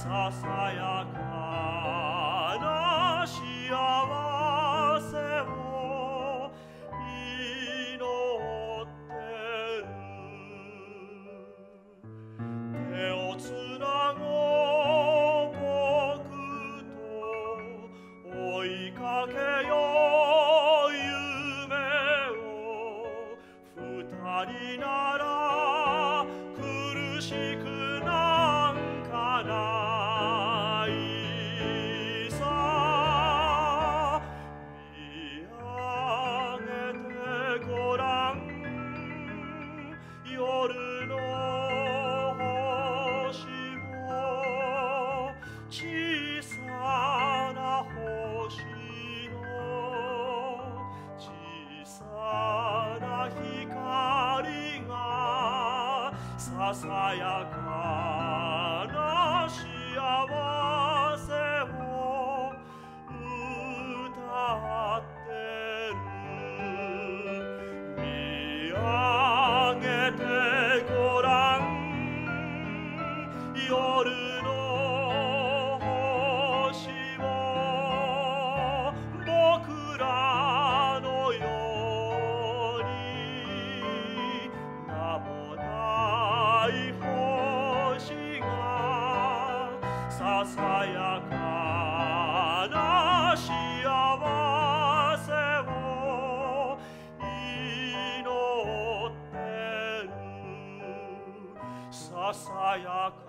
ささやかな幸せを祈ってる。手をつなごう僕と追いかけよう夢を。二人なら苦しくなんかないさ。見上げてごらん夜の星を。小さな星の小さな光がささやかな幸せを歌ってる。見上げてごらん夜の星を。僕らのように名もない星がささやかな幸せを祈ってる。ささやか